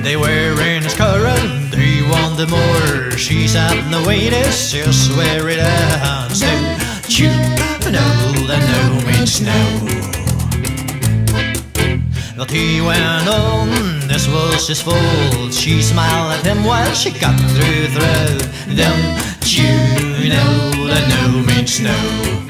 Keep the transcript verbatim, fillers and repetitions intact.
They were in his current, he wanted more. She sat in the waitress, just swear it out. Snow, chew, no, that no means no. But he went on, this was his fault. She smiled at him while she got through through. Don't you know that no means no?